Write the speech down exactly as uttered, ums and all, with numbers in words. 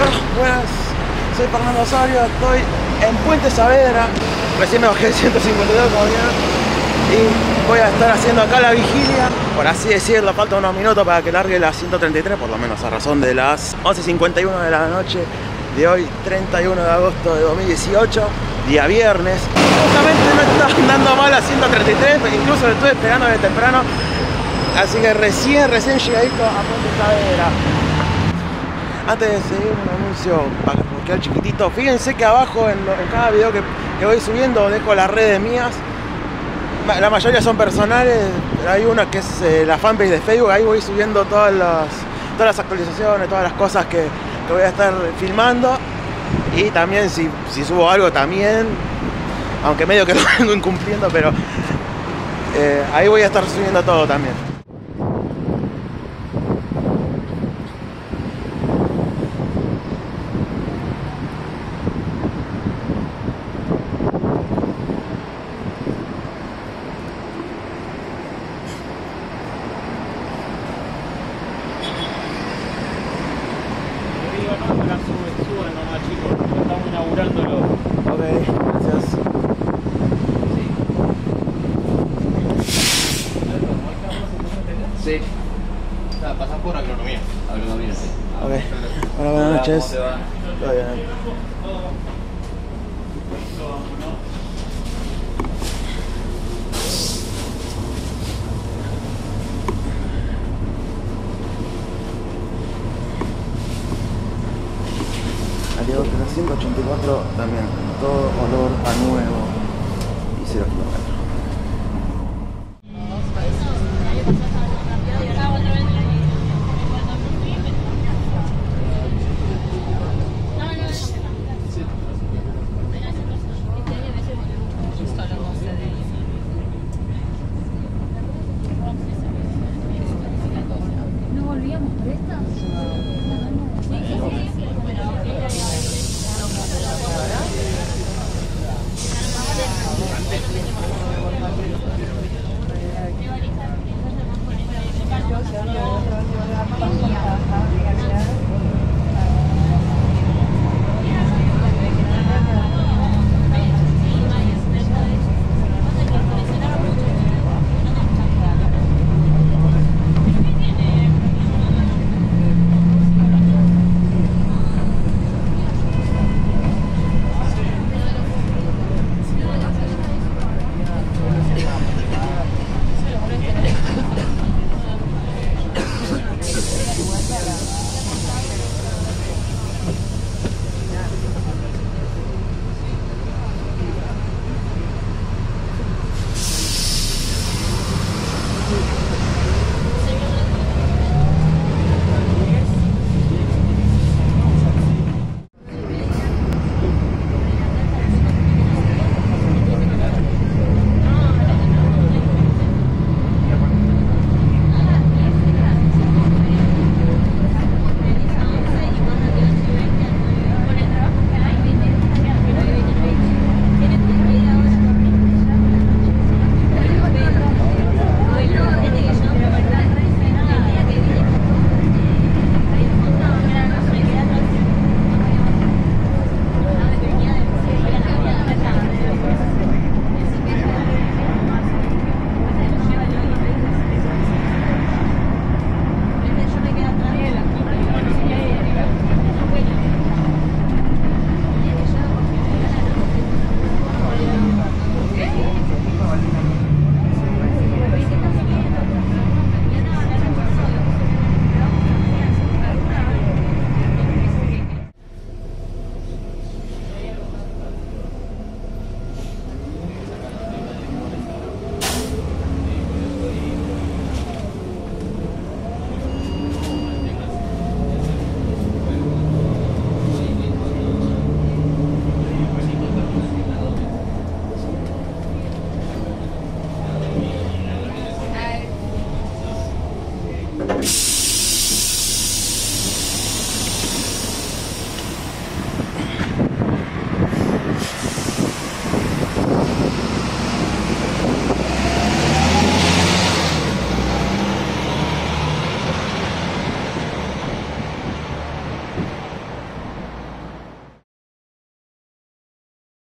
Buenas, soy Fernando Osorio, estoy en Puente Saavedra. Recién me bajé el ciento cincuenta y dos como vieron, y voy a estar haciendo acá la vigilia, por así decirlo. Faltan unos minutos para que largue la ciento treinta y tres, por lo menos a razón de las once cincuenta y uno de la noche de hoy, treinta y uno de agosto de dos mil dieciocho, día viernes. Justamente no está andando mal la ciento treinta y tres, incluso le estuve esperando desde temprano, así que recién, recién llegadito a Puente Saavedra. Antes de seguir, un anuncio para quedar chiquitito. Fíjense que abajo en, en cada video que, que voy subiendo dejo las redes mías. La mayoría son personales, pero hay una que es eh, la fanpage de Facebook. Ahí voy subiendo todas las, todas las actualizaciones, todas las cosas que, que voy a estar filmando. Y también si, si subo algo también, aunque medio que lo vengo incumpliendo, pero eh, ahí voy a estar subiendo todo también. Ok, gracias. Sí. Ah, pasas por agronomía. Agronomía, sí. Ok. Hola, buenas noches. ¿Cómo te va? Todo bien. Aliado trescientos ochenta y cuatro también, todo olor a nuevo y cero kilómetros.